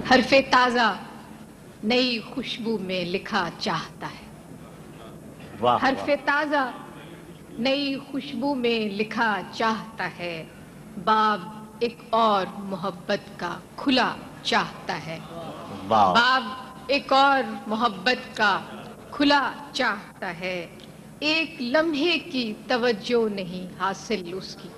حرف تازہ نئی خوشبو میں لکھا چاہتا ہے. حرف تازہ نئی خوشبو میں لکھا چاہتا ہے. باب ایک اور محبت کا کھلا چاہتا ہے. باب ایک اور محبت کا کھلا چاہتا ہے. ایک لمحے کی توجہ نہیں حاصل اس کی.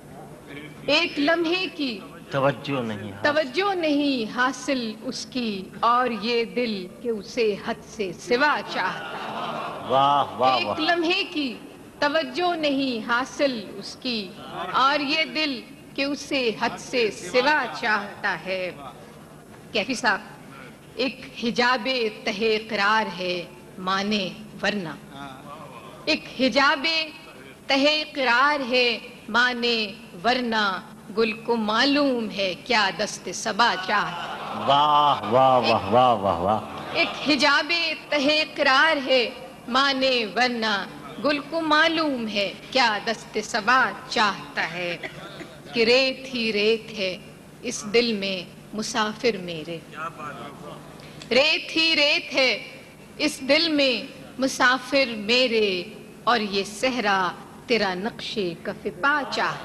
ایک لمحے کی توجہ نہیں حاصل اس کی. اور یہ دل کہ اسے حد سے سوا چاہتا ہے. ایک لمحے کی توجہ نہیں حاصل اس کی. اور یہ دل کہ اسے حد سے سوا چاہتا ہے. کیفی صاحب ایک حجاب تہ قرار ہے مانے ورنہ. ایک حجاب تہ قرار ہے مانے ورنہ. گل کو معلوم ہے کیا دست صبا چاہتا ہے. واہ واہ واہ واہ واہ واہ. ایک حجاب تہ قرار ہے مانے ورنہ. گل کو معلوم ہے کیا دست صبا چاہتا ہے. کہ ریت ہی ریت ہے اس دل میں مسافر میرے. ریت ہی ریت ہے اس دل میں مسافر میرے. اور یہ صحرا تیرا نقش کف پا چاہتا.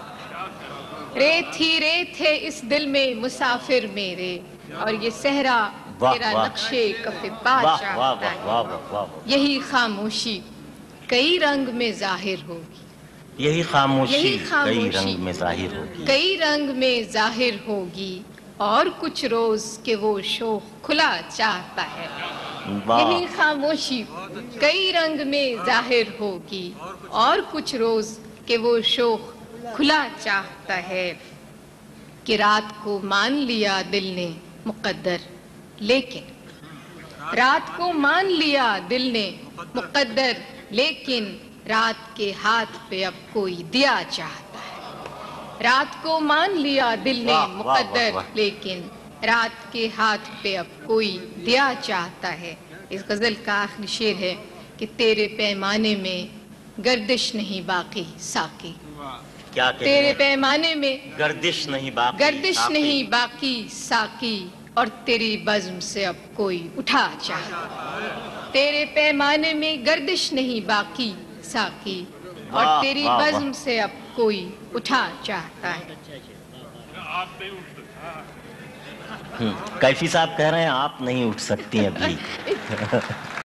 ریت ہی ریت ہے اس دل میں مسافر میرے. اور یہ صحرا تیرا نقش کف پا چاہتا ہے. یہی خاموشی کئی رنگ میں ظاہر ہوگی. یہی خاموشی کئی رنگ میں ظاہر ہوگی. کئی رنگ میں ظاہر ہوگی. اور کچھ روز کہ وہ شوق کھلا چاہتا ہے. یہی خاموشی کئی رنگ میں ظاہر ہوگی. اور کچھ روز کہ وہ شوق کھلا چاہتا ہے. کہ رات کو مان لیا دل نے مقدر لیکن. رات کو مان لیا دل نے مقدر لیکن. رات کے ہاتھ پہ اب کوئی دیا چاہتا ہے. رات کو مان لیا دل نے مقدر لیکن. رات کے ہاتھ پہ اب کوئی دیا چاہتا ہے. اس غزل کا آخری شعر ہے کہ تیرے پیمانے میں گردش نہیں باقی ساقی. تیرے پیمانے میں گردش نہیں باقی ساقی. اور تیری بزم سے اب کوئی اٹھا چاہتا. تیرے پیمانے میں گردش نہیں باقی ساقی. اور تیری بزم سے اب کوئی اٹھا چاہتا ہے. کیفی صاحب کہہ رہے ہیں آپ نہیں اٹھ سکتی ابھی.